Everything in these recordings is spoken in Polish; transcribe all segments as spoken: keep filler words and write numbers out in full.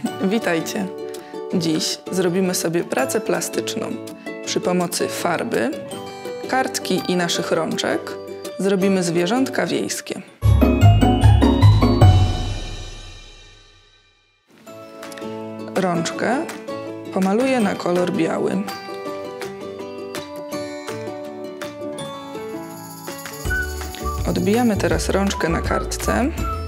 Witajcie! Dziś zrobimy sobie pracę plastyczną. Przy pomocy farby, kartki i naszych rączek zrobimy zwierzątka wiejskie. Rączkę pomaluję na kolor biały. Odbijamy teraz rączkę na kartce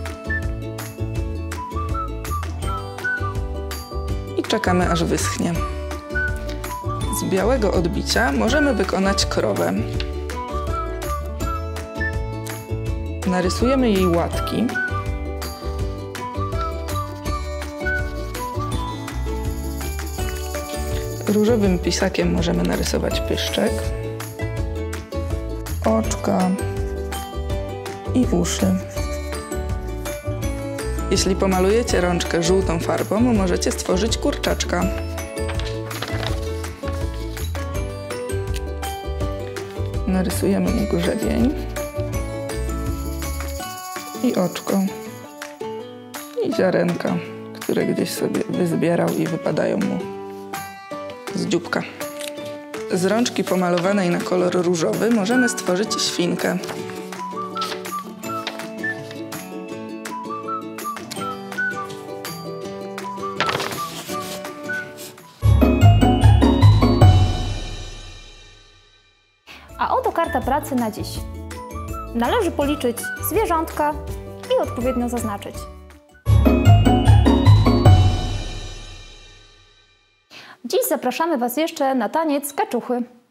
i czekamy, aż wyschnie. Z białego odbicia możemy wykonać krowę. Narysujemy jej łatki. Różowym pisakiem możemy narysować pyszczek, oczka i uszy. Jeśli pomalujecie rączkę żółtą farbą, możecie stworzyć kurczaczka. Narysujemy mu grzebień i oczko i ziarenka, które gdzieś sobie wyzbierał i wypadają mu z dzióbka. Z rączki pomalowanej na kolor różowy możemy stworzyć świnkę. A oto karta pracy na dziś. Należy policzyć zwierzątka i odpowiednio zaznaczyć. Dziś zapraszamy Was jeszcze na taniec kaczuchy.